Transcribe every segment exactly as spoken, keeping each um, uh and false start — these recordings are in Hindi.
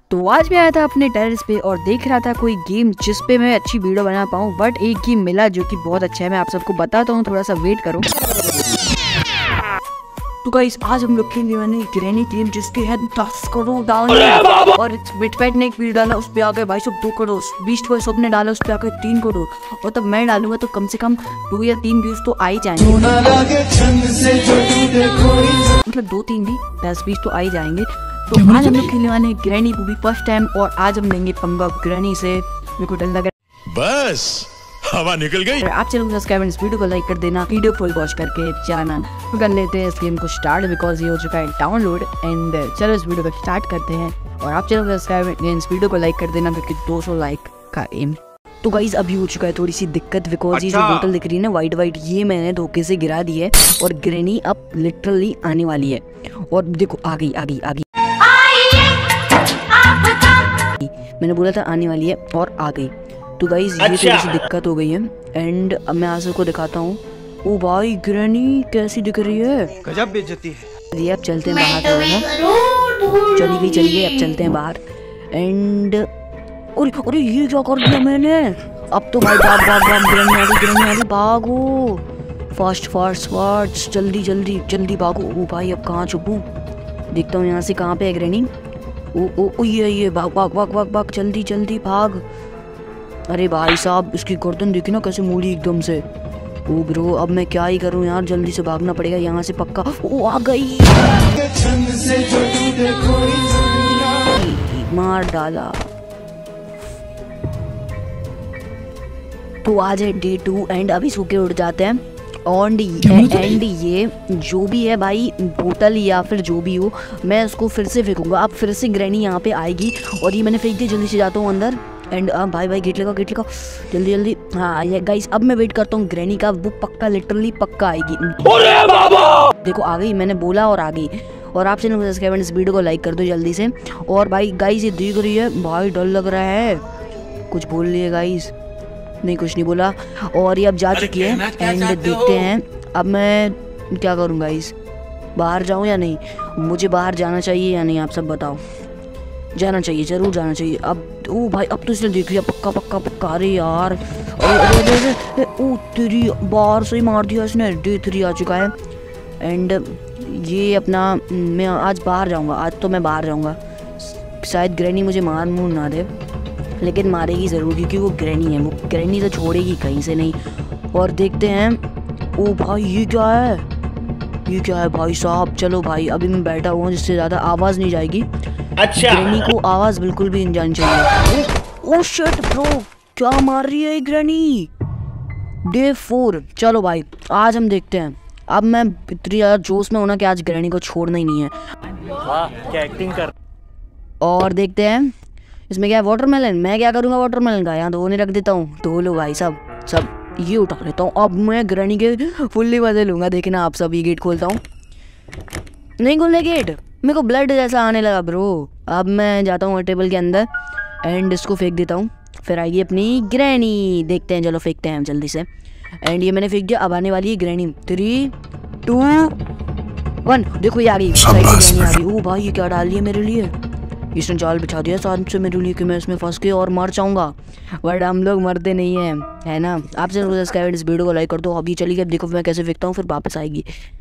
तो आज मैं आया था अपने टेरेस पे और देख रहा था कोई गेम जिस पे मैं अच्छी वीडियो बना पाऊँ, बट एक गेम मिला जो कि बहुत अच्छा है। मैं आप सबको बताता हूँ, थोड़ा सा वेट करो। तो गाइस आज हम लोग खेलने वाले ग्रैनी गेम जिसके है दस करोड़ डाउनलोड और बिटपैट ने एक वीडियो डाला उस पे आ गए भाई सब दो करोड़, बीस्ट वॉइस ने डाला उस पे आ गए तीन करोड़ और तब मैं डालूंगा तो कम से कम दो या तीन व्यूज तो आ ही जाएंगे, मतलब दो तीन भी दस बीस तो आ ही जाएंगे। तो आज हम लोग खेलने वाले ग्रैनी मूवी फर्स्ट टाइम और आज हम लेंगे पंगा ग्रैनी से। मेरे को डर लग रहा है, बस हवा निकल गई। आप चैनल को सब्सक्राइब इस वीडियो को लाइक कर देना, वीडियो फुल वॉच करके जाना। तो कर लेते हैं इस गेम को स्टार्ट बिकॉज ये हो चुका है डाउनलोड। एंड चलो इस वीडियो को स्टार्ट करते हैं और आप चैनल को सब्सक्राइब इस वीडियो को लाइक कर देना क्योंकि दो सौ लाइक का एम। तो गाइस अभी हो चुका है थोड़ी सी दिक्कत बिकॉज ये जो बोतल दिख रही है ना वाइट वाइट, ये मैंने धोखे से गिरा दी है और ग्रैनी अब लिटरली आने वाली है। और देखो आ गई आ गई आ गई, मैंने बोला था आने वाली है और आ गई। तो गाइस ये थोड़ी सी दिक्कत हो गई है एंड अब मैं आंसर को दिखाता हूँ। ओ भाई ग्रैनी कैसी दिख रही है, गजब बेइज्जती है। ये अब चलते हैं बाहर थोड़ा, चली गई चली गई अब चलते हैं बाहर। एंड अरे अरे ये क्या कर दिया मैंने, अब तो भाई भाग भाग भाग ग्रैनी आ गई ग्रैनी आ गई, भागो फास्ट फास्ट फास्ट जल्दी जल्दी जल्दी भागो। ओ भाई अब कहाँ छुपूं, देखता हूँ यहाँ से कहाँ पे है ग्रैनी। ओ ओ ओ ये ये भाग भाग भाग भाग भाग जल्दी जल्दी भाग। अरे भाई साहब इसकी गर्दन देखी ना कैसे मुड़ी एकदम से। ओ ब्रो अब मैं क्या ही करूं यार, जल्दी से भागना पड़ेगा यहाँ से पक्का। ओ आ गई, मार डाला। तो आज है डे टू एंड अभी सूखे उड़ जाते हैं। एंड एंड ये जो भी है भाई बोतल या फिर जो भी हो मैं उसको फिर से फेंकूंगा। अब फिर से ग्रैनी यहाँ पे आएगी और ये मैंने फेंक दी, जल्दी से जाता हूँ अंदर। एंड आ, भाई भाई गेट लगा गेट लगा जल्दी जल्दी। हाँ ये गाइस अब मैं वेट करता हूँ ग्रैनी का, वो पक्का लिटरली पक्का आएगी। अरे बाबा देखो आ गई, मैंने बोला और आ गई। और आप चैनल को सब्सक्राइब इस वीडियो को लाइक कर दो जल्दी से। और भाई गाइस ये दिख रही है, भाई डर लग रहा है, कुछ बोल रही है गाइस, नहीं कुछ नहीं बोला। और ये अब जा चुकी है एंड देखते हैं अब मैं क्या करूँ गाइस, बाहर जाऊँ या नहीं, मुझे बाहर जाना चाहिए या नहीं आप सब बताओ। जाना चाहिए, जरूर जाना चाहिए। अब ओ भाई अब तो इसने देख लिया पक्का पक्का पक्का। अरे यार अरे ओ तेरी बाहर से ही मार दिया इसने, डे थ्री आ चुका है। एंड ये अपना मैं आज बाहर जाऊंगा, आज तो मैं बाहर जाऊंगा। शायद ग्रैनी मुझे मार मूर ना दे लेकिन मारेगी ज़रूर क्योंकि वो ग्रैनी है, वो ग्रैनी तो छोड़ेगी कहीं से नहीं। और देखते हैं। ओ भाई ये क्या है, ये क्या है भाई साहब। चलो भाई अभी मैं बैठा हुआ हूँ जिससे ज़्यादा आवाज़ नहीं जाएगी। अच्छा ग्रैनी को आवाज़ बिल्कुल भी नहीं जानी चाहिए। ओ शिट ब्रो क्या मार रही है ग्रैनी। डे फोर, चलो भाई आज हम देखते हैं। अब मैं इतनी ज़्यादा जोश में होना कि आज ग्रैनी को छोड़ना ही नहीं है। वाह क्या एक्टिंग कर। और देखते हैं इसमें क्या है, वाटरमेलन। मैं क्या करूँगा वाटरमेलन का, यहाँ धोने रख देता हूँ, धो लो भाई सब सब ये उठा लेता हूँ। अब मैं ग्रैनी के फुल्ली मजे लूँगा, देखना आप सब। ये गेट खोलता हूँ, नहीं खोलने गेट, मेरे को ब्लड जैसा आने लगा ब्रो। अब मैं जाता हूँ टेबल के अंदर एंड इसको फेंक देता हूँ, फिर आएगी अपनी ग्रैनी। देखते हैं, चलो फेंकते हैं जल्दी से। एंड ये मैंने फेंक दिया, अब आने वाली है ग्रैनी। थ्री टू वन, देखो ये आ गई ग्रैनी आ गई। ओ भाई ये क्या डाल दिया मेरे लिए, इसने जाल बिछा दिया साथ से मेरे लिए कि मैं इसमें फंस के और मर जाऊंगा। बट हम लोग मरते नहीं हैं, है ना। आप चैनल को सब्सक्राइब इस वीडियो को लाइक कर दो। अभी चली गई, देखो मैं कैसे फेंकता हूँ फिर वापस आएगी।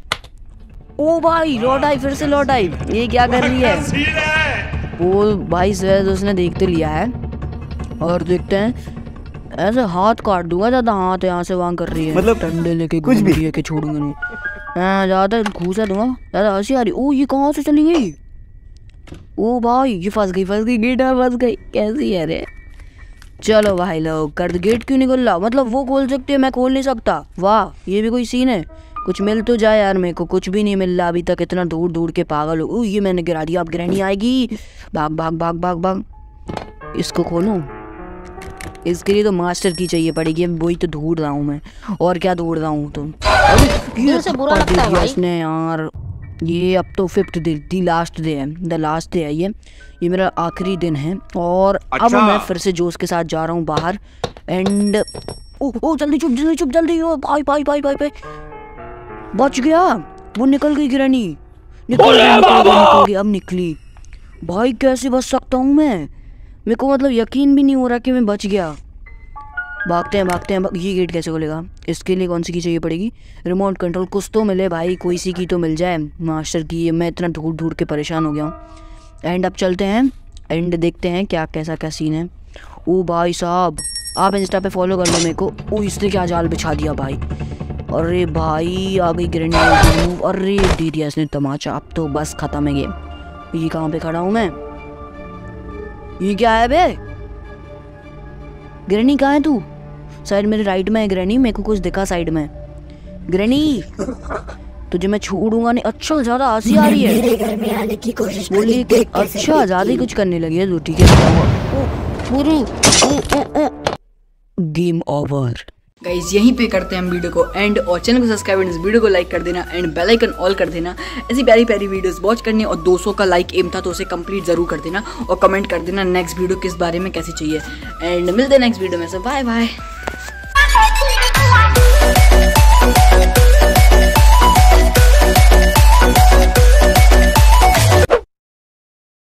ओ भाई लौट आई, फिर से लौट आई, ये क्या कर रही है। वो भाई शायद उसने देख तो लिया है। और देखते हैं, ऐसे हाथ काट दूंगा, ज़्यादा हाथ यहाँ से वहाँ कर रही है, मतलब डंडे लेके कुछ भी है कि छोड़ूंगा नहीं। हाँ ज़्यादा घूसा दूंगा, ज़्यादा हंसी आ रही। ओ ये कहाँ से चली गई, ओ भाई ये फंस गई फंस गई गेट में फंस गई, कैसी है रे। चलो भाई लोग कर, गेट क्यों नहीं खोल रहा, मतलब वो खोल सकते हैं मैं खोल नहीं सकता। वाह ये भी कोई सीन है, कुछ मिल तो जाए यार। मेरे को कुछ भी नहीं मिल रहा अभी तक, इतना दूर दूर के पागल हो। ये मैंने गिरा दिया, अब ग्रैनी आएगी, भाग भाग भाग भाग भाग। इसको खोलूं, इसके लिए तो मास्टर की चाहिए पड़ेगी, वही तो ढूंढ रहा हूँ मैं। और क्या ढूंढ रहा हूँ तुम, ये से बुरा लगता है भाई इसने यार। ये अब तो fifth day, the last day है, द लास्ट डे है ये ये मेरा आखिरी दिन है। और अच्छा। अब मैं फिर से जोश के साथ जा रहा हूँ बाहर। एंड ओ ओ जल्दी चुप जल्दी चुप जल्दी, ओ भाई भाई भाई भाई भाई बच गया, वो निकल गई ग्रैनी, निकल गई निकल गई अब निकली। भाई कैसे बच सकता हूँ मैं? मेरे को मतलब यकीन भी नहीं हो रहा कि मैं बच गया। भागते हैं भागते हैं भाग... ये गेट कैसे खोलेगा? इसके लिए कौन सी की चाहिए पड़ेगी? रिमोट कंट्रोल कुछ तो मिले भाई, कोई सी की तो मिल जाए मास्टर की। मैं इतना ढूंढ ढूंढ के परेशान हो गया हूँ। एंड अब चलते हैं, एंड देखते हैं क्या कैसा क्या सीन है। ओ भाई साहब, आप इंस्टा पे फॉलो कर लो मेरे को। ओ इसने क्या जाल बिछा दिया भाई। अरे भाई आ गई ग्रेनेड। अरे दे दिया इसने तमाचा। अब तो बस खत्म है गेम। ये कहाँ पे खड़ा हूँ मैं? ये क्या है बे? ग्रैनी कहाँ है तू? शायद मेरे राइट में है ग्रैनी, मेरे को कुछ दिखा साइड में। ग्रैनी तुझे मैं छोड़ूंगा नहीं। अच्छा ज्यादा हंसी आ रही है। मेरे घर में आने की कोशिश बोली अच्छा ज्यादा ही कुछ करने लगी है तू। ठीक है, गेम ओवर। गाइस यहीं पे करते हैं हम वीडियो को एंड, और चैनल को सब्सक्राइब एंड इस वीडियो को लाइक कर देना एंड बेल आइकन ऑल कर देना। ऐसी प्यारी प्यारी वीडियोस वॉच करनी, और दो सौ का लाइक एम था तो उसे कंप्लीट जरूर कर देना, और कमेंट कर देना नेक्स्ट वीडियो किस बारे में कैसी चाहिए। एंड मिलते हैं नेक्स्ट वीडियो में। सब बाय बाय।